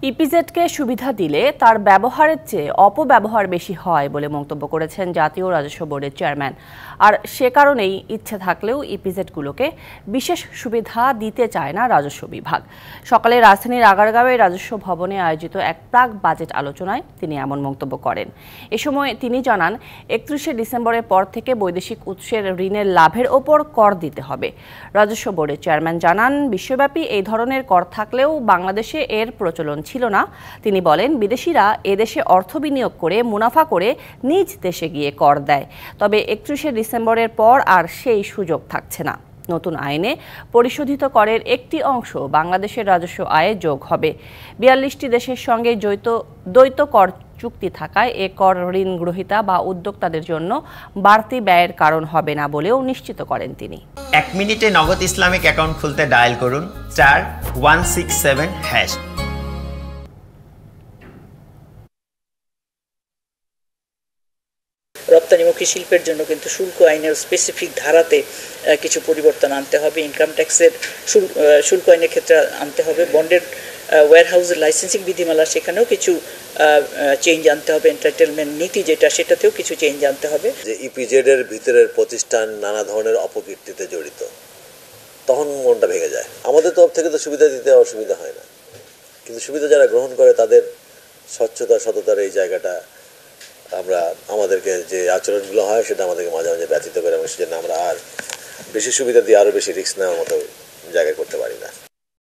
ইপিজেডকে সুবিধা দিলে তার ব্যবহারের চেয়ে অপব্যবহার বেশি হয় বলে মন্তব্য করেছেন জাতীয় রাজস্ব বোর্ডের চেয়ারম্যান। আর সে কারণেই ইচ্ছে থাকলেও ইপিজেডগুলোকে বিশেষ সুবিধা দিতে চায় না রাজস্ব বিভাগ। সকালে রাজধানীর আগারগাঁওয়ে রাজস্ব ভবনে আয়োজিত এক প্রাক বাজেট আলোচনায় তিনি এমন মন্তব্য করেন। এ সময় তিনি জানান, ৩১শে ডিসেম্বরের পর থেকে বৈদেশিক উৎসের ঋণের লাভের ওপর কর দিতে হবে। রাজস্ব বোর্ডের চেয়ারম্যান জানান, বিশ্বব্যাপী এই ধরনের কর থাকলেও বাংলাদেশে এর প্রচলন ছিল না। তিনি বলেন, বিদেশিরা এদেশে অর্থ বিনিয়োগ করে মুনাফা করে নিজ দেশে গিয়ে কর দেয়, তবে ৩১শে ডিসেম্বরের পর আর সেই সুযোগ থাকছে না। নতুন আইনে পরিশোধিত করের একটি অংশ বাংলাদেশের রাজস্ব আয়ে যোগ হবে। ৪২টি দেশের সঙ্গে দ্বৈত কর চুক্তি থাকায় এ কর ঋণ গ্রহীতা বা উদ্যোক্তাদের জন্য বাড়তি ব্যয়ের কারণ হবে না বলেও নিশ্চিত করেন তিনি। ১ মিনিটে নগদ ইসলামিক অ্যাকাউন্ট খুলতে ডায়াল করুন *167#। রপ্তানিমুখী শিল্পের জন্য কিন্তু শুল্ক আইনের স্পেসিফিক ধারাতে কিছু পরিবর্তন আনতে হবে। ইনকাম ট্যাক্সের শুল্ক আইনের ক্ষেত্রে আনতে হবে। বন্ডের ওয়্যারহাউসের লাইসেন্সিং বিধিমালা, সেখানেও কিছু চেঞ্জ আনতে হবে। এন্টারটেনমেন্ট নীতি যেটা, সেটাতেও কিছু চেঞ্জ আনতে হবে। যে ইপিজেড এর ভিতরের প্রতিষ্ঠান নানা ধরনের অপকীর্তিতে জড়িত, তখন মনটা ভেঙে যায়। আমাদের তরফ থেকে তো সুবিধা দিতে অসুবিধা হয় না, কিন্তু সুবিধা যারা গ্রহণ করে তাদের স্বচ্ছতা সততার এই জায়গাটা আমাদেরকে যে আচরণগুলো হয় সেটা আমাদেরকে মাঝে মাঝে ব্যথিত করে, এবং সেজন্য আমরা আর বেশি সুবিধা দিয়ে আরো বেশি রিস্ক নেওয়ার মতো জায়গায় করতে পারি না।